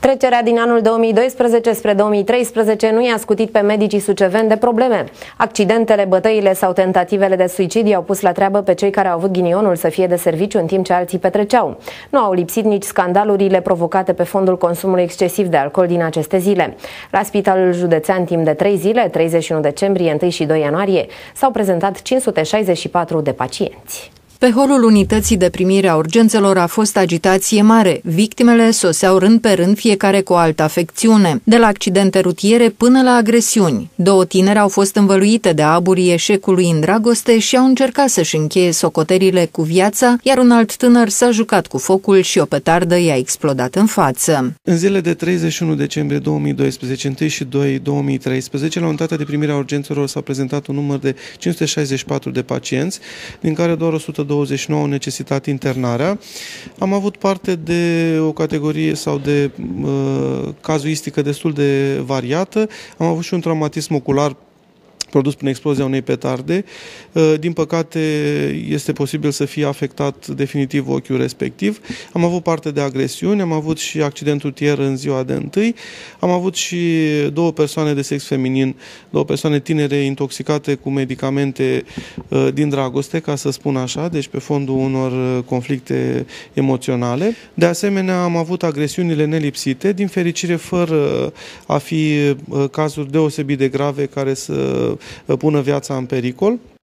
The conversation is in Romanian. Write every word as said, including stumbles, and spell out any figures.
Trecerea din anul două mii doisprezece spre două mii treisprezece nu i-a scutit pe medicii suceveni de probleme. Accidentele, bătăile sau tentativele de suicid i-au pus la treabă pe cei care au avut ghinionul să fie de serviciu în timp ce alții petreceau. Nu au lipsit nici scandalurile provocate pe fondul consumului excesiv de alcool din aceste zile. La Spitalul Județean timp de trei zile, treizeci și unu decembrie, întâi și doi ianuarie, s-au prezentat cinci sute șaizeci și patru de pacienți. Pe holul unității de primire a urgențelor a fost agitație mare. Victimele soseau rând pe rând, fiecare cu o altă afecțiune, de la accidente rutiere până la agresiuni. Două tinere au fost învăluite de aburii eșecului în dragoste și au încercat să-și încheie socoterile cu viața, iar un alt tânăr s-a jucat cu focul și o petardă i-a explodat în față. În zilele de treizeci și unu decembrie două mii doisprezece, întâi și doi două mii treisprezece, la unitatea de primire a urgențelor s-a prezentat un număr de cinci sute șaizeci și patru de pacienți, din care doar o sută douăzeci și nouă au necesitat internarea. Am avut parte de o categorie sau de uh, cazuistică destul de variată. Am avut și un traumatism ocular produs prin explozia unei petarde. Din păcate, este posibil să fie afectat definitiv ochiul respectiv. Am avut parte de agresiuni, am avut și accident rutier în ziua de întâi, am avut și două persoane de sex feminin, două persoane tinere intoxicate cu medicamente din dragoste, ca să spun așa, deci pe fondul unor conflicte emoționale. De asemenea, am avut agresiunile nelipsite, din fericire fără a fi cazuri deosebit de grave care să pună viața în pericol.